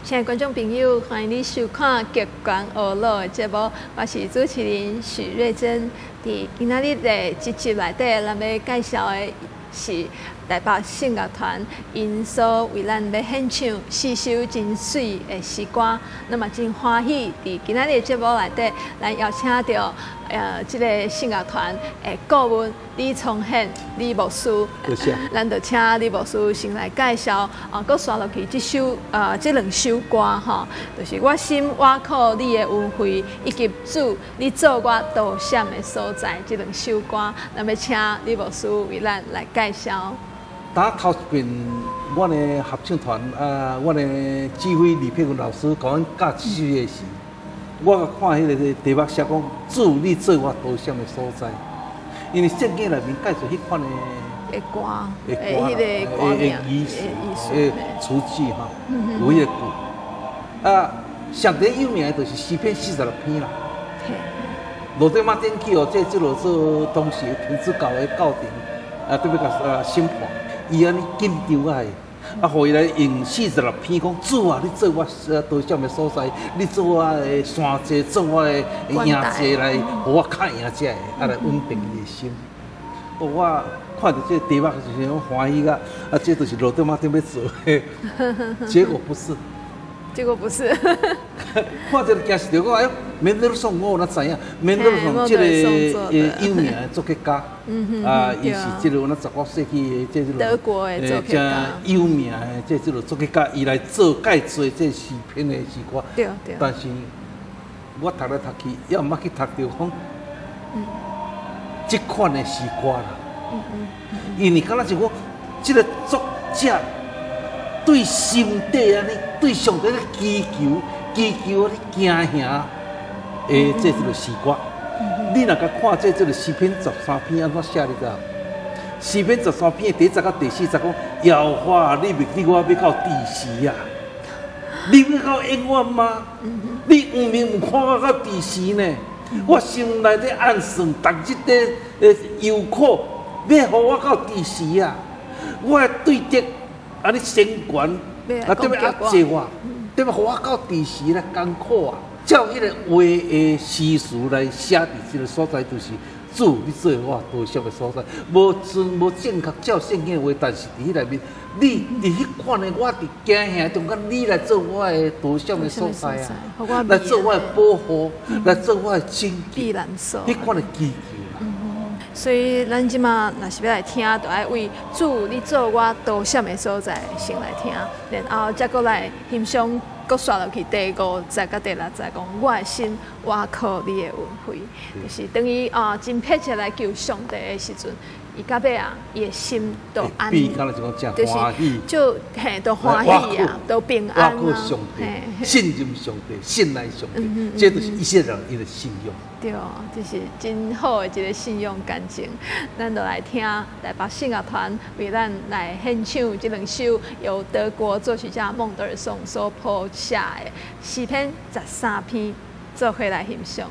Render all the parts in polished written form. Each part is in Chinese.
亲爱的观众朋友，欢迎你收看《极光俄罗》的节目，我是主持人许瑞珍。伫今仔日的这集内底，咱要介绍的是台北圣乐团因所为咱要献唱4首真水的诗歌。那么真欢喜，伫今仔日的节目内底，咱邀请到这个圣乐团的顾问李崇宪李牧师。 多谢。 咱就请李牧师先来介绍，搁刷落去这两首歌吼，就是我心我靠你的恩惠，以及主你做我导闪的所在这两首歌，咱要请李牧师为咱来介绍。 打头一遍，阮的合唱团阮的指挥李佩云老师甲阮教这首的时，我看迄个题目写讲主你做我导闪的所在，因为圣经内面介绍迄款的歌， 迄个歌名， 意思，词句哈，有迄个句。上第有名的就是诗篇46篇啦。罗德马丁去哦，这落做当时天主教的教廷，特别甲审判，伊安尼紧张互伊来用46篇讲主啊，你做我导闪的所在，你做我的山寨，做我的营寨来，互我较赢者的，来稳定伊的心。我看到这题目就是讲欢喜个，这就是罗德马丁要做的，结果不是。 结果不是。 看这个惊死着我，哎呦，免得送我哪知影？免得送这个有名的作曲家，伊是这个那19世纪的德国的作曲家， 有名的这个作曲家，伊来做介做这诗篇的诗歌。 对。 但是我读来读去，也毋捌去读到讲，这款的诗歌啦。因为敢若是讲，这个作者。对心底安尼，对上帝咧祈求咧敬行的这个诗歌。你若甲看这个诗篇13篇安怎写哩个？诗篇13篇第1节到第4节讲，耶和华你命令我要到第时啊！你要到永远吗？你有明有看我到第时呢？我心内底暗算，逐日咧忧苦，要互我到第时啊！我对敌。你先悬，对要压制我，对要互我到第时来艰苦啊！照迄个话的诗词来写伫这个所在，就是主你做我导闪的所在，无准无正确照圣经的话，但是伫迄内面，你伫迄款的我伫惊吓中间，你来做我的导闪的所在啊，来做我的保护，来做我的拯救，迄款的祈求。 所以，咱即马若是要来听，就爱为主你做我导闪的所在先来听，然后再过来欣赏，搁刷落去第5节甲第6节，讲我的心我靠你的恩惠，就是等于真迫切来求上帝的时阵，伊到尾啊，伊的心都安宁， 就是就都欢喜啊，都平安啊。 我靠上帝，信任上帝，信赖上帝，这都是一些人伊的信用。 对，就是真好的一个信用感情。咱就来听台北圣乐团为咱来献唱这两首由德国作曲家孟德尔松所谱写的诗篇13篇，做伙来欣赏。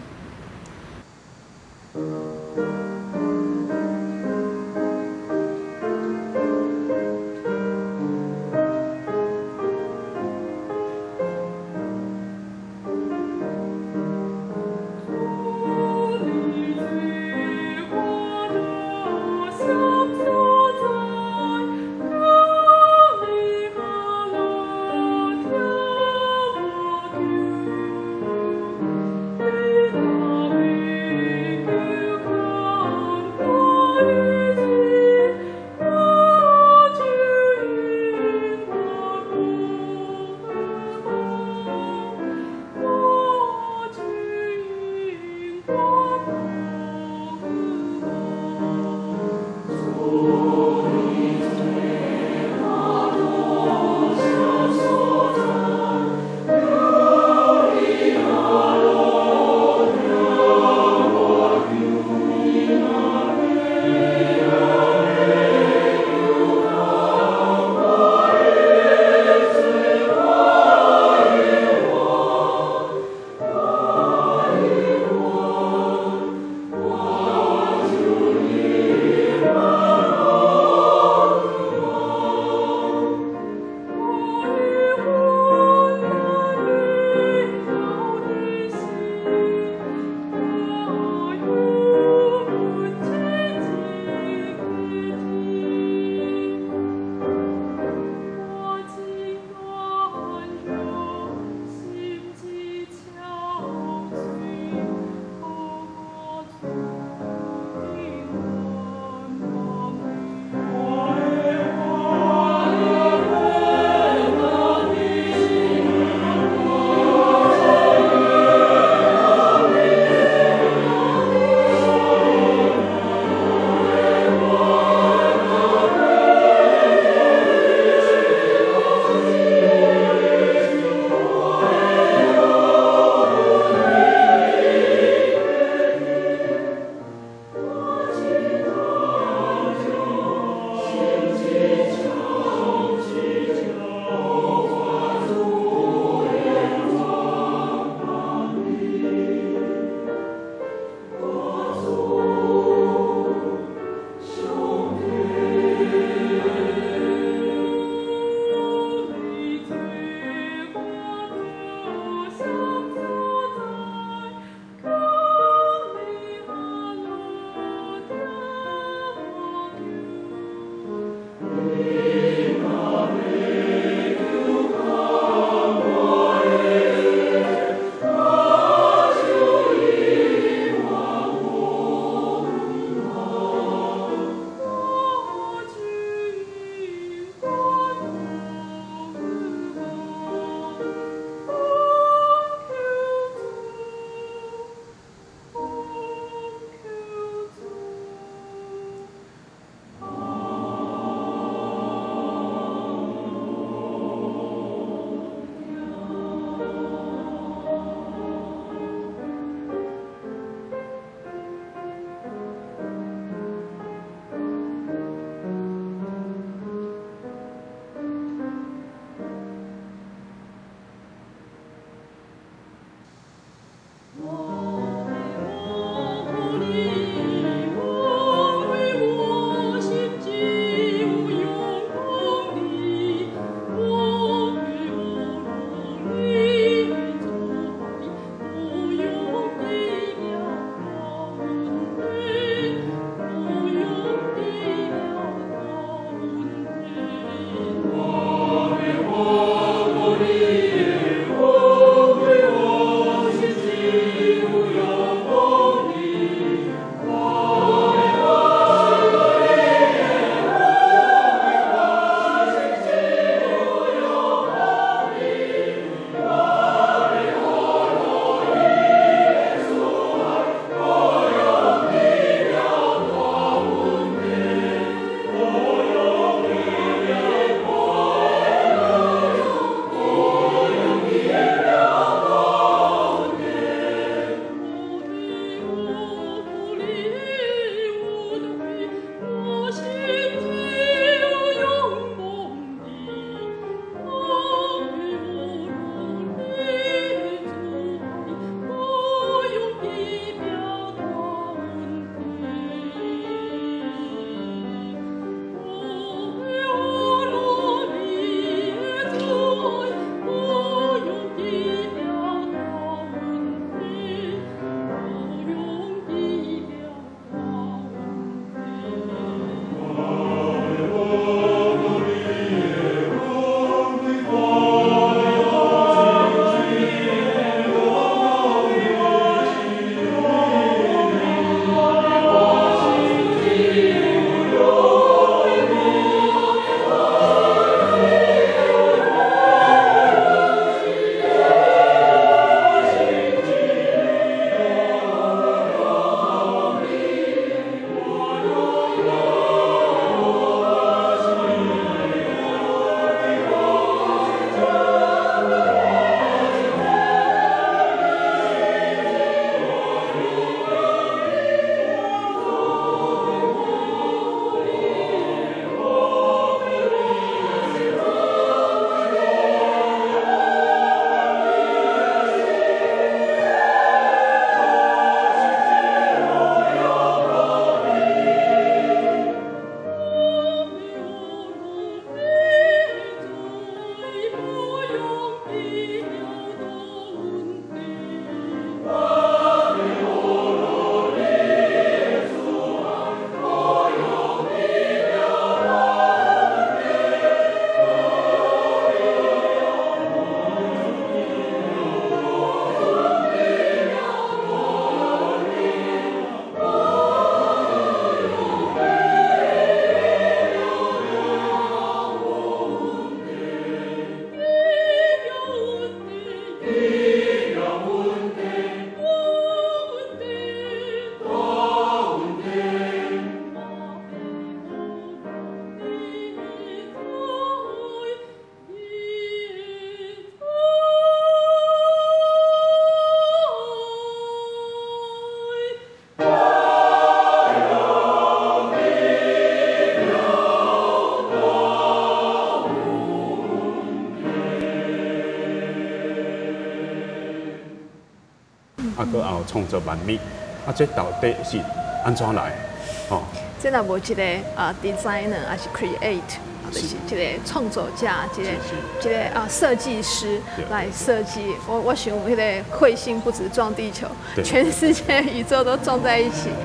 搁也有创作万米，这到底是安怎来？哦， 这若无一个designer 还是 create。就是一个创作者，一个设计师来设计。我想迄个彗星不止撞地球，全世界宇宙都撞在一起。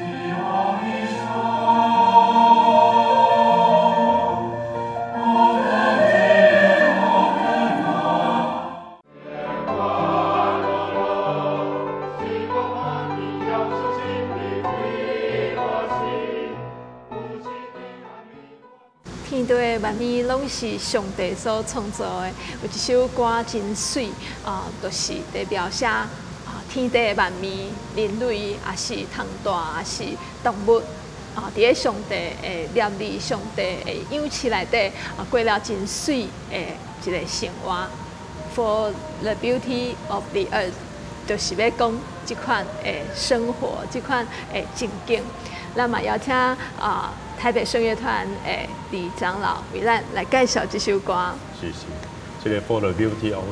天地的万物拢是上帝所创造的，有一首歌真水就是在描写天地的万物、人类也是虫大，也是动物伫咧上帝的念力、上帝的氧气内底过了真水的一个生活。For the beauty of the earth， 就是要讲即款的生活，即款的情景。咱嘛邀请台北圣乐团的李长老为咱来介绍这首歌。 是，这个 For the Beauty of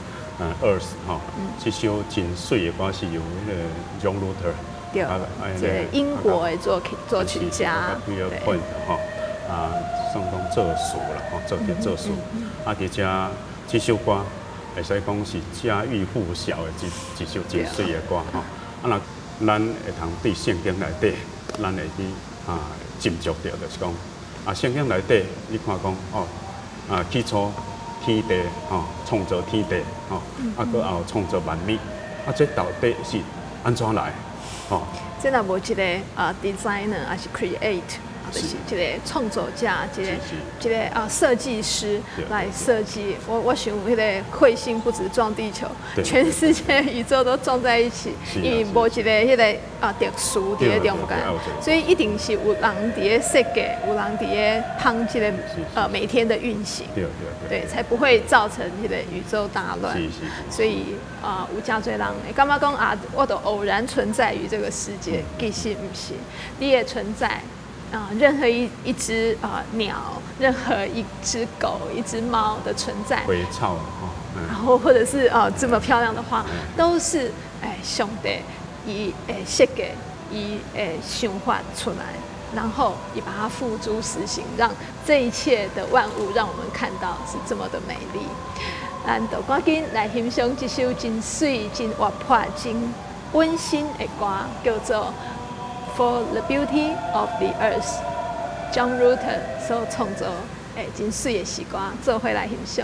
the Earth 哈，这首真水的歌是由那个 John Luther， 对，这个英国的作曲家， 对，哈，算讲作词啦，吼，作词，这首歌会使讲是家喻户晓的一首真水的歌，吼，咱会通对圣经内底，咱会去斟酌着，就是讲圣经内底，你看讲起初天地创造天地搁也有创造万物，这到底是安怎来？ 这若无一个designer 还是 create。就是一个创作者，一个设计师来设计。我想迄个彗星不止撞地球，全世界宇宙都撞在一起，因为无一个迄个特殊伫咧中间，所以一定是有人伫咧设计，有人伫咧帮这个每天的运行，对，才不会造成迄个宇宙大乱。所以有真侪人会感觉讲我都偶然存在于这个世界，其实不是，你的存在。任何一只鸟，任何一只狗、一只猫的存在， 回草然后或者是这么漂亮的花，都是上帝伊设计、伊想法出来，然后也把它付诸实行，让这一切的万物让我们看到是这么的美丽。咱就赶紧来欣赏这首真水、真活泼、真温馨的歌，叫做。For the beauty of the earth， John Luther 所创作真水的诗歌，做伙来欣赏。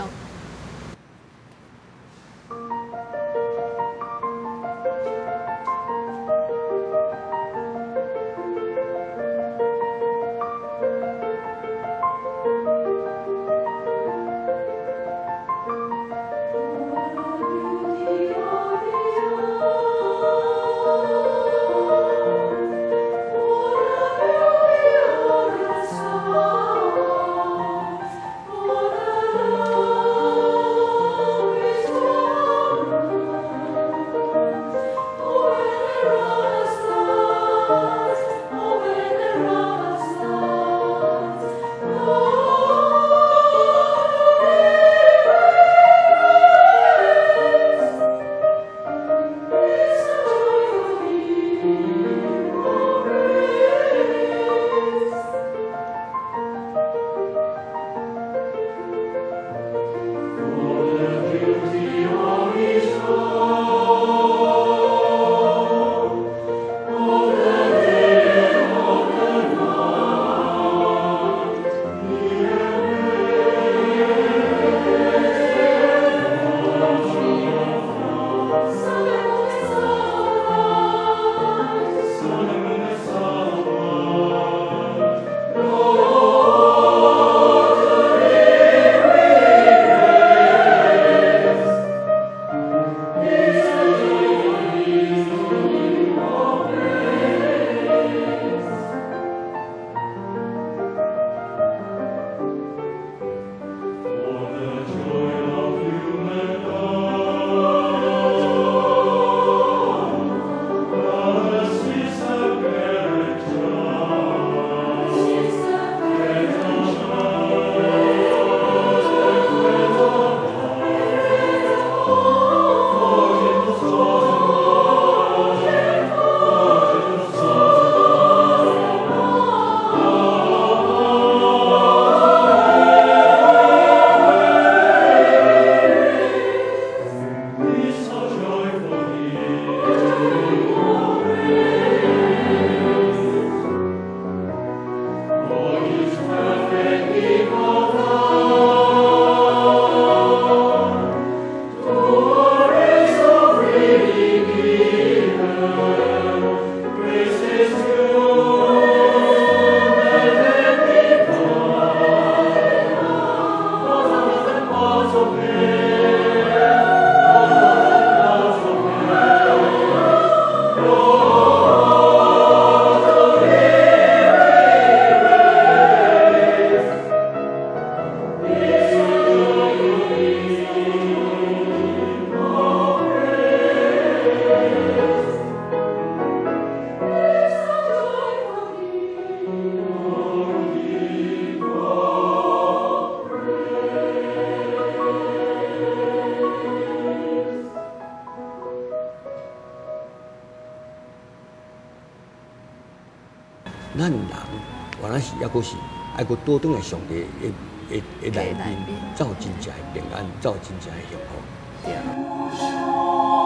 咱人原来是抑阁是爱阁倒转来上帝的内面，才有真正的平安，才有真正的幸福。 对。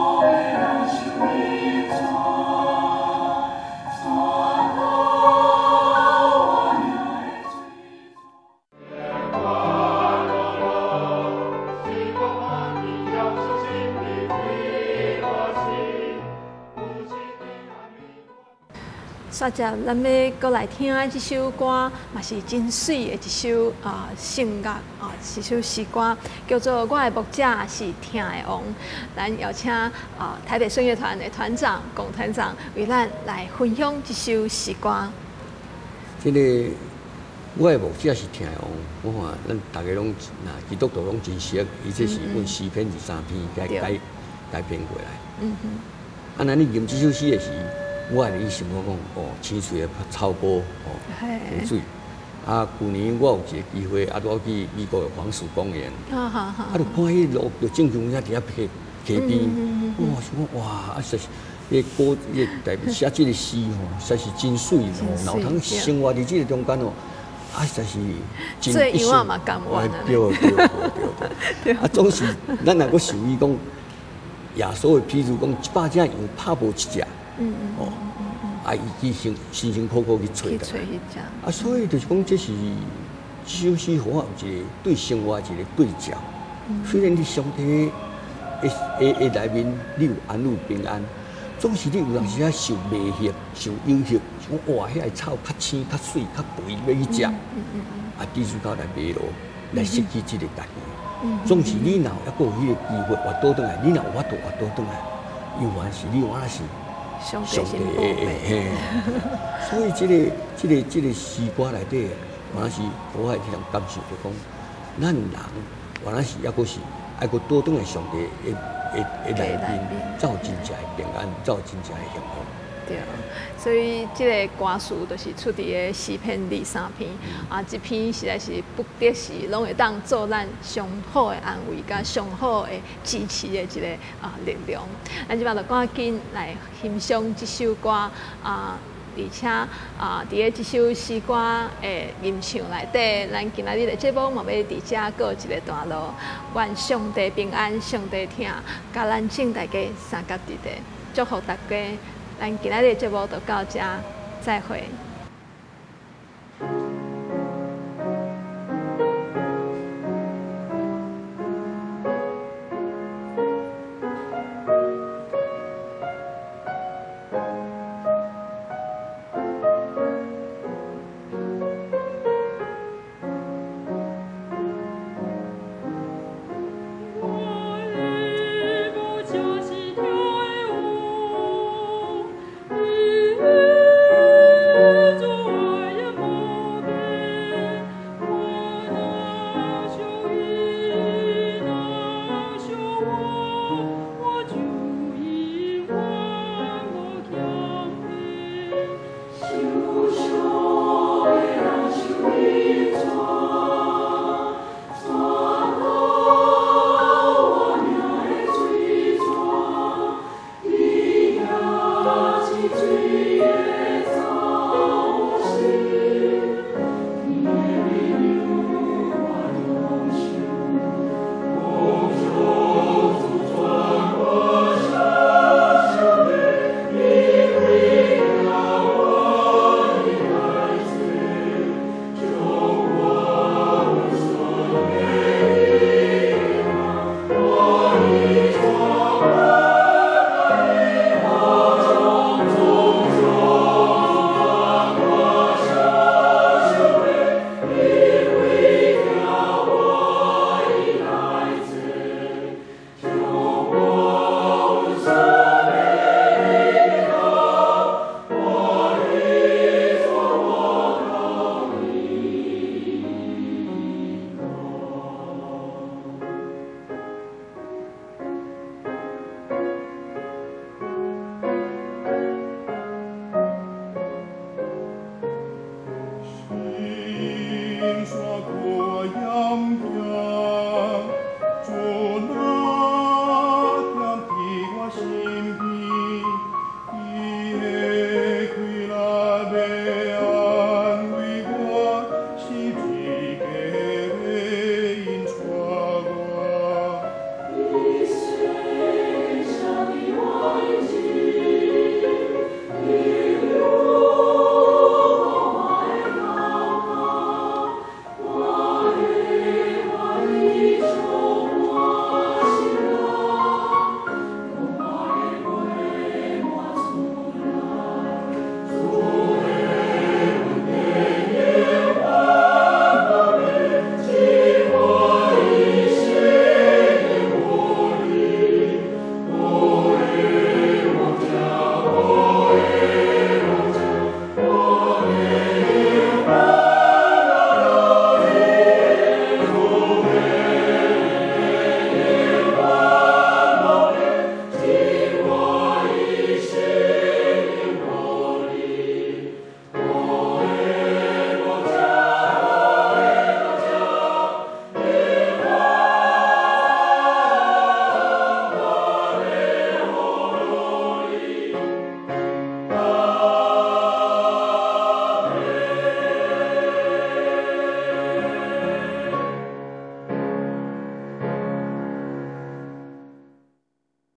接着，咱要过来听这首歌，嘛是真水的一首圣乐一首诗歌，叫做《我的牧者是听的王》。咱邀请台北圣乐团的团长龚团长为咱来分享这首诗歌。 这个我的牧者是听的王，我看咱大家拢基督徒拢真熟，伊这是阮诗篇23篇改编过来。啊，那你吟这首诗的时，我还伫想讲青翠的草坡湖水。啊，去年我有一个机会，我去美国的黄石公园，就看迄路，就正中遐伫遐溪边，我想讲哇，实是迄歌，迄代表写这个诗实在是真水然后通生活伫这个中间实在是真最永远嘛甘愿对，总是咱若阁想伊讲耶稣的，譬如讲100只羊拍无1只。伊辛辛苦苦去找的，所以就是讲，这是首诗，互我有一个对生活一个对照。虽然你上帝的内面你有安稳平安，总是你有当时受威胁、受要挟，想哇，遐个草较青、较水、较肥，要去食，滴水到来迷路，来失去这个家己。总是你若还阁有迄个机会活倒转来，你若有法度活倒转来，有原是你原来是。 上帝先宝贝， 所以这个诗歌内底，原来是我会去人感受，就讲，咱人原来是抑阁是爱阁倒转来上帝的内面，才有真正的平安，才有真正的幸福。 对，所以这个歌词就是出伫个诗篇23篇，一篇实在是不得时拢会当做咱上好的安慰，甲上好的支持的一个力量。咱即摆就赶紧来欣赏这首歌而且伫个这首诗歌的吟唱内底，咱今仔日的节目嘛要伫遮过一个段落。愿上帝平安，上帝听，甲咱敬大家三甲伫地，祝福大家。咱今仔日节目就到这，再会。